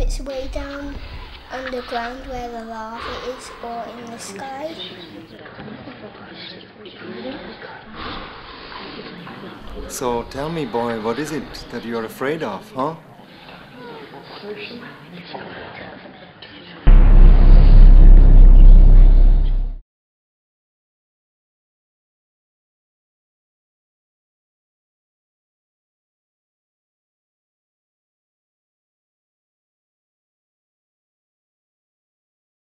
it's way down underground where the lava is, or in the sky. So tell me, boy, what is it that you're afraid of, huh?